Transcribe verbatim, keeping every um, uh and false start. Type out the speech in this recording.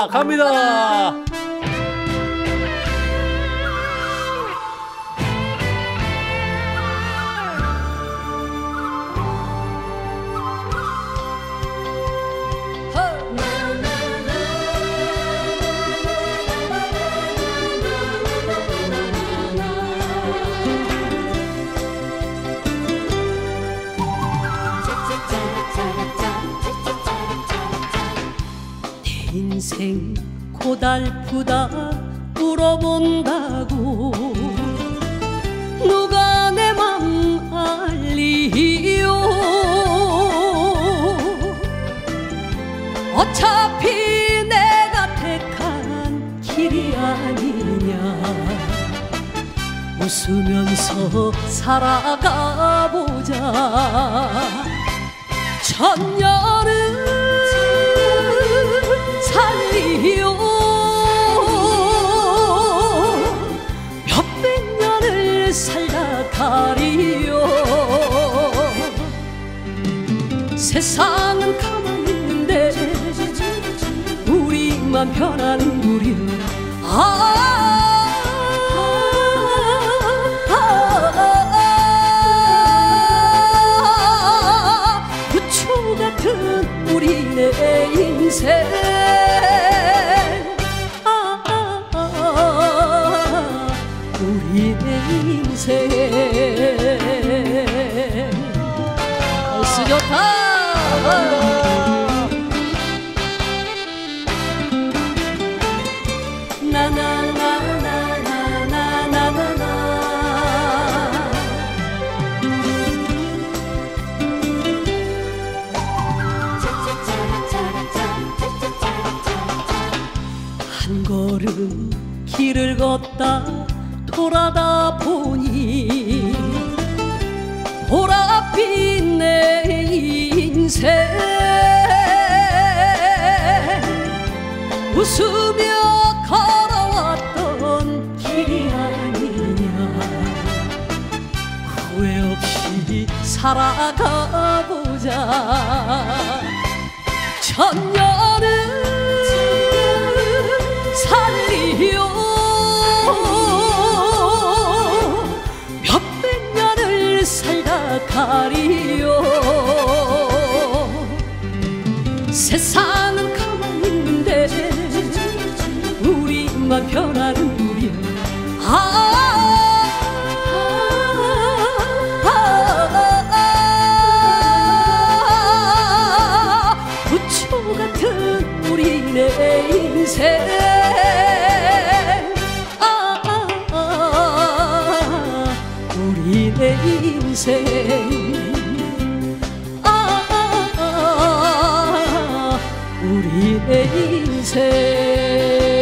갑니다. 인생 고달프다 울어본다고 누가 내 맘 알리요. 어차피 내가 택한 길이 아니냐. 웃으면서 살아가 보자. 천년은 살리요. 몇백 년을 살다 가리요. 세상은 가만히 있는데 우리만 변하는 우려. 아, 아, 아, 아, 부초 같은 우리네 인생. 인생 날씨 좋다. 나나나나나나나나 한 걸음 길을 걷다 돌아다 보니 보랏빛 내 인생. 웃으며 걸어왔던 길이 아니냐. 후회 없이 살아가 보자. 천년은 살리요. 몇백 년을 살다 가리요. 세상은 가만히 있는데 우리만 변하는 우려. 아, 아, 아, 아, 부초 같은 우리네 인생. 우리네 인생. 아, 아, 아, 우리네 인생.